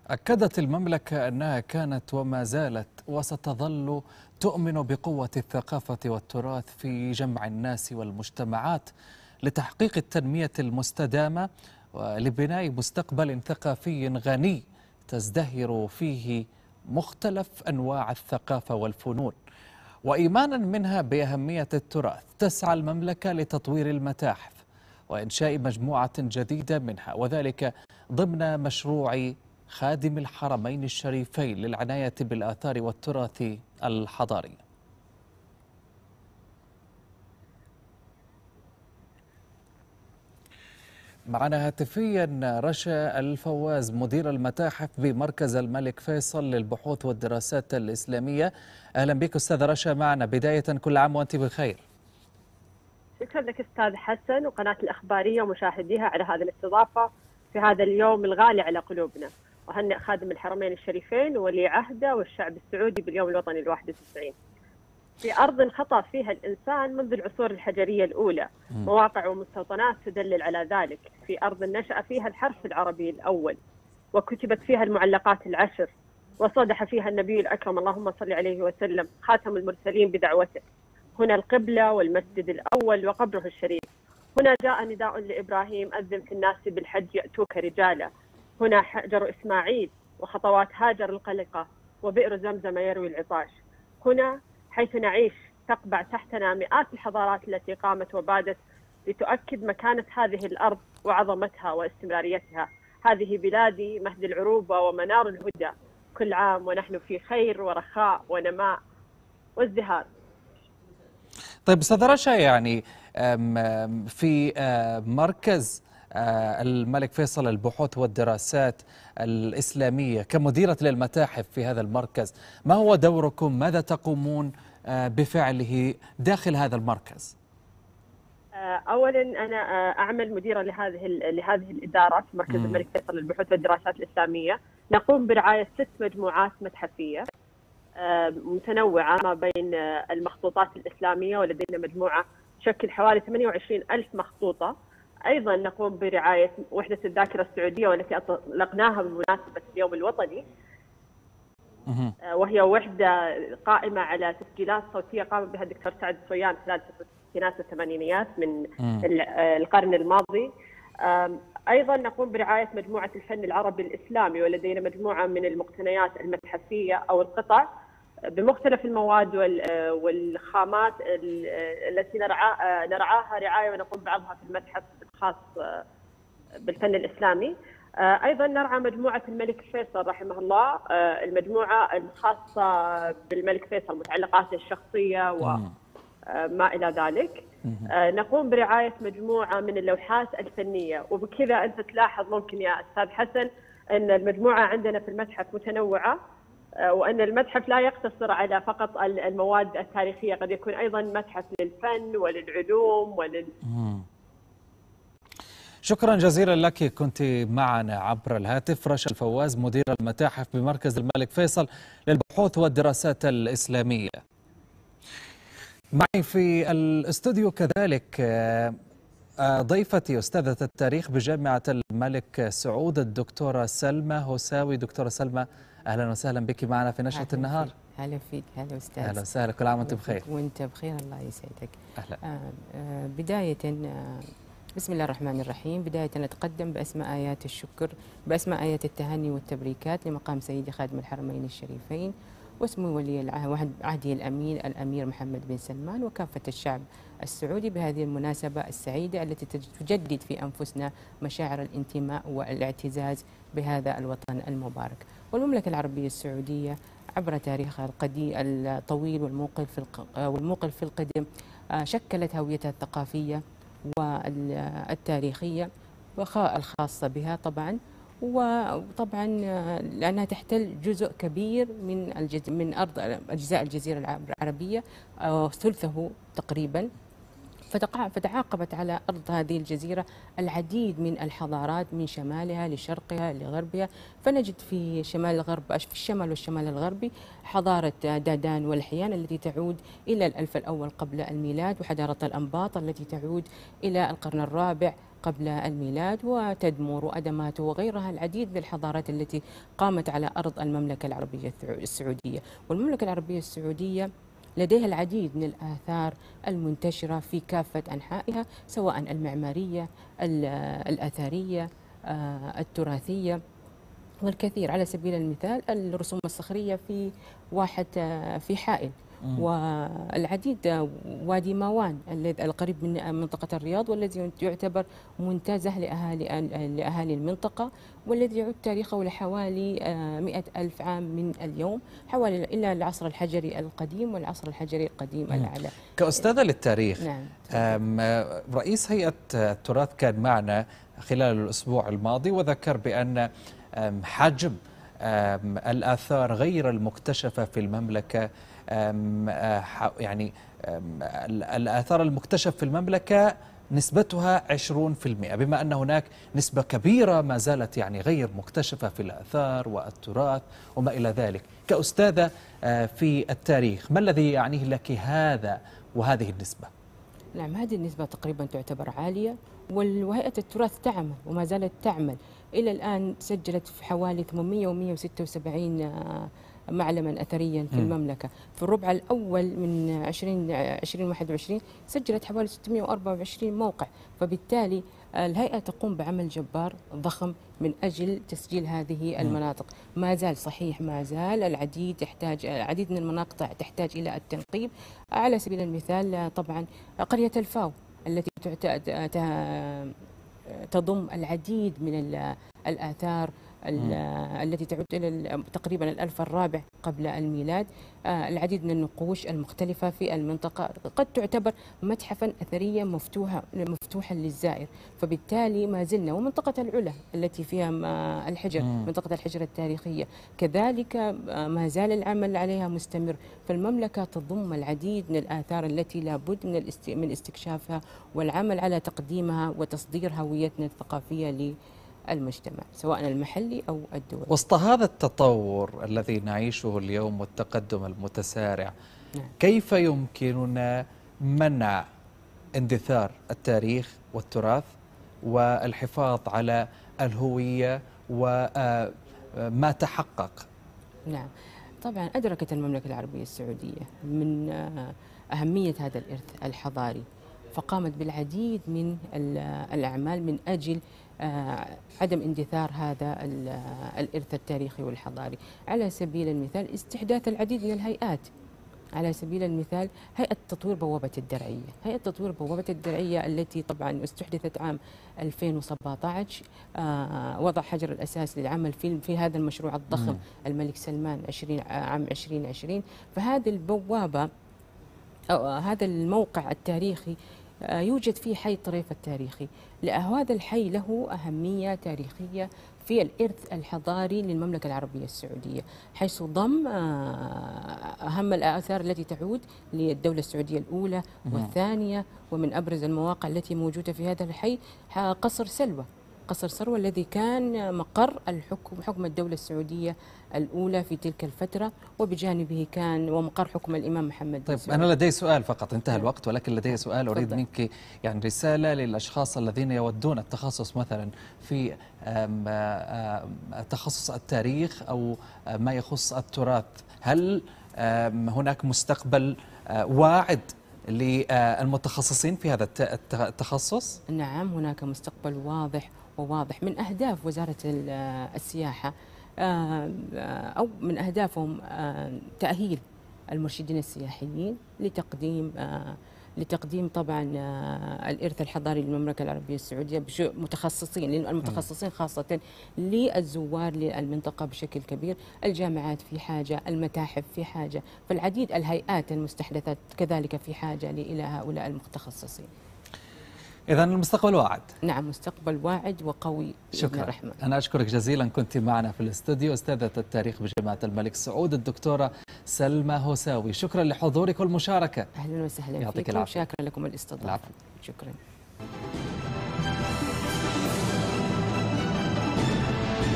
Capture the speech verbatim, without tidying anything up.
أكدت المملكة أنها كانت وما زالت وستظل تؤمن بقوة الثقافة والتراث في جمع الناس والمجتمعات لتحقيق التنمية المستدامة ولبناء مستقبل ثقافي غني تزدهر فيه مختلف أنواع الثقافة والفنون. وإيمانا منها بأهمية التراث، تسعى المملكة لتطوير المتاحف وإنشاء مجموعة جديدة منها، وذلك ضمن مشروع خادم الحرمين الشريفين للعناية بالآثار والتراث الحضاري. معنا هاتفيا رشا الفواز، مدير المتاحف بمركز الملك فيصل للبحوث والدراسات الإسلامية. أهلا بك أستاذ رشا معنا. بداية كل عام وأنت بخير. شكرا لك أستاذ حسن وقناة الأخبارية ومشاهديها على هذه الاستضافة في هذا اليوم الغالي على قلوبنا، وهنئ خادم الحرمين الشريفين وولي عهده والشعب السعودي باليوم الوطني الواحد وتسعين في أرض خطأ فيها الإنسان منذ العصور الحجرية الأولى، مواقع ومستوطنات تدلل على ذلك، في أرض نشأ فيها الحرف العربي الأول وكتبت فيها المعلقات العشر وصدح فيها النبي الأكرم اللهم صل عليه وسلم خاتم المرسلين بدعوته. هنا القبلة والمسجد الأول وقبره الشريف. هنا جاء نداء لإبراهيم أذن في الناس بالحج يأتوك رجالا. هنا حجر إسماعيل وخطوات هاجر القلقة وبئر زمزم يروي العطاش. هنا حيث نعيش تقبع تحتنا مئات الحضارات التي قامت وبادت لتؤكد مكانة هذه الأرض وعظمتها واستمراريتها. هذه بلادي مهد العروبة ومنار الهدى، كل عام ونحن في خير ورخاء ونماء وازدهار. طيب أستاذ رشا، يعني في مركز الملك فيصل للبحوث والدراسات الإسلامية كمديرة للمتاحف في هذا المركز، ما هو دوركم؟ ماذا تقومون بفعله داخل هذا المركز؟ أولا أنا أعمل مديرة لهذه لهذه الإدارة في مركز الملك فيصل للبحوث والدراسات الإسلامية. نقوم برعاية ست مجموعات متحفية متنوعة ما بين المخطوطات الإسلامية، ولدينا مجموعة تشكل حوالي ثمانية وعشرين ألف مخطوطة. أيضا نقوم برعاية وحدة الذاكرة السعودية والتي أطلقناها بمناسبة اليوم الوطني، وهي وحدة قائمة على تسجيلات صوتية قام بها الدكتور سعد الصويان خلال الستينات والثمانينيات من القرن الماضي. أيضا نقوم برعاية مجموعة الفن العربي الإسلامي، ولدينا مجموعة من المقتنيات المتحفية أو القطع بمختلف المواد والخامات التي نرعاها رعاية ونقوم بعرضها في المتحف الخاص بالفن الإسلامي. أيضا نرعى مجموعة الملك فيصل رحمه الله، المجموعة الخاصة بالملك فيصل متعلقاته الشخصية وما إلى ذلك. نقوم برعاية مجموعة من اللوحات الفنية، وبكذا أنت تلاحظ ممكن يا أستاذ حسن أن المجموعة عندنا في المتحف متنوعة، وأن المتحف لا يقتصر على فقط المواد التاريخية، قد يكون أيضا متحف للفن وللعلوم ولل شكرا جزيلا لك. كنت معنا عبر الهاتف رشا الفواز، مدير المتاحف بمركز الملك فيصل للبحوث والدراسات الإسلامية. معي في الاستوديو كذلك ضيفتي أستاذة التاريخ بجامعة الملك سعود الدكتورة سلمى هوساوي. دكتورة سلمى، أهلا وسهلا بك معنا في نشرة النهار. هلا فيك. هلا أستاذ. أهلا وسهلا، كل عام وأنت بخير. وأنت بخير، الله يسعدك. أهلا. آه آه بداية آه بسم الله الرحمن الرحيم. بداية نتقدم بأسماء آيات الشكر، بأسماء آيات التهاني والتبريكات لمقام سيدي خادم الحرمين الشريفين واسمه ولي العهد عهده الأمين الأمير محمد بن سلمان وكافة الشعب السعودي بهذه المناسبة السعيدة التي تجدد في أنفسنا مشاعر الانتماء والاعتزاز بهذا الوطن المبارك. والمملكة العربية السعودية عبر تاريخها القديم الطويل والموقل في والموقل في القدم شكلت هويتها الثقافية والتاريخية الخاصة بها طبعا، وطبعا لأنها تحتل جزء كبير من من أرض أجزاء الجزيرة العربية، ثلثه تقريبا. فتعاقبت على أرض هذه الجزيرة العديد من الحضارات من شمالها لشرقها لغربها. فنجد في شمال الغرب في الشمال والشمال الغربي حضارة دادان والحيان التي تعود إلى الألف الأول قبل الميلاد، وحضارة الأنباط التي تعود إلى القرن الرابع قبل الميلاد، وتدمر وأدمات وغيرها العديد من الحضارات التي قامت على أرض المملكة العربية السعودية. والمملكة العربية السعودية لديها العديد من الآثار المنتشرة في كافة أنحائها، سواء المعمارية الأثرية التراثية والكثير. على سبيل المثال الرسوم الصخرية في واحد في حائل، والعديد وادي ماوان القريب من منطقة الرياض والذي يعتبر منتزه لأهالي لأهالي المنطقة، والذي يعود تاريخه لحوالي مئة ألف عام من اليوم، حوالي إلى العصر الحجري القديم والعصر الحجري القديم الأعلى. كأستاذة للتاريخ، نعم. رئيس هيئة التراث كان معنا خلال الأسبوع الماضي وذكر بأن حجم الآثار غير المكتشفة في المملكة، يعني الآثار المكتشفة في المملكة نسبتها عشرين بالمئة، بما أن هناك نسبة كبيرة ما زالت يعني غير مكتشفة في الآثار والتراث وما إلى ذلك. كأستاذة في التاريخ، ما الذي يعنيه لك هذا وهذه النسبة؟ نعم، هذه النسبة تقريبا تعتبر عالية، وهيئة التراث تعمل وما زالت تعمل إلى الآن. سجلت في حوالي ثمانمئة ومئة وستة وسبعين معلما أثريا في المملكة. في الربع الأول من ألفين وواحد وعشرين سجلت حوالي ستمئة وأربعة وعشرين موقع، فبالتالي الهيئة تقوم بعمل جبار ضخم من أجل تسجيل هذه المناطق. ما زال صحيح، ما زال العديد يحتاج العديد من المناطق تحتاج إلى التنقيب. على سبيل المثال طبعا قرية الفاو التي تضم العديد من الآثار التي تعود إلى تقريبا الألف الرابع قبل الميلاد. العديد من النقوش المختلفة في المنطقة قد تعتبر متحفا أثريا مفتوحا مفتوحا للزائر، فبالتالي ما زلنا. ومنطقة العلا التي فيها الحجر، منطقة الحجر التاريخية كذلك ما زال العمل عليها مستمر. فالمملكة تضم العديد من الآثار التي لابد من من استكشافها والعمل على تقديمها وتصدير هويتنا الثقافية المجتمع سواء المحلي أو الدولي. وسط هذا التطور الذي نعيشه اليوم والتقدم المتسارع، نعم. كيف يمكننا منع اندثار التاريخ والتراث والحفاظ على الهوية وما تحقق؟ نعم، طبعا أدركت المملكة العربية السعودية من أهمية هذا الإرث الحضاري، فقامت بالعديد من الأعمال من أجل عدم اندثار هذا الإرث التاريخي والحضاري. على سبيل المثال استحداث العديد من الهيئات. على سبيل المثال هيئة تطوير بوابة الدرعية، هيئة تطوير بوابة الدرعية التي طبعا استحدثت عام ألفين وسبعة عشر، وضع حجر الأساس للعمل في في هذا المشروع الضخم م. الملك سلمان عشرين عام ألفين وعشرين. فهذه البوابة أو هذا الموقع التاريخي يوجد فيه حي طريف التاريخي. هذا الحي له أهمية تاريخية في الإرث الحضاري للمملكة العربية السعودية، حيث ضم أهم الآثار التي تعود للدولة السعودية الأولى والثانية. ومن أبرز المواقع التي موجودة في هذا الحي قصر سلوى، قصر سلوى الذي كان مقر الحكم حكم الدولة السعودية الأولى في تلك الفترة، وبجانبه كان ومقر حكم الإمام محمد. طيب أنا لدي سؤال فقط، انتهى الوقت، ولكن لدي سؤال أريد منك يعني رسالة للأشخاص الذين يودون التخصص مثلا في تخصص التاريخ أو ما يخص التراث. هل هناك مستقبل واعد للمتخصصين في هذا التخصص؟ نعم، هناك مستقبل واضح وواضح. من أهداف وزارة السياحة أو من أهدافهم تأهيل المرشدين السياحيين لتقديم لتقديم طبعا الإرث الحضاري للمملكة العربية السعودية متخصصين، لأن المتخصصين خاصة للزوار للمنطقة بشكل كبير. الجامعات في حاجة، المتاحف في حاجة، فالعديد الهيئات المستحدثة كذلك في حاجة إلى هؤلاء المتخصصين. إذا المستقبل واعد. نعم، مستقبل واعد وقوي بإذن الرحمن. أنا أشكرك جزيلا، كنت معنا في الاستوديو أستاذة التاريخ بجامعة الملك سعود الدكتورة سلمى هوساوي. شكرا لحضورك والمشاركة. أهلا وسهلا يعطيك فيكم، العافية. شاكرا لكم الاستضافة. العفو. شكرا.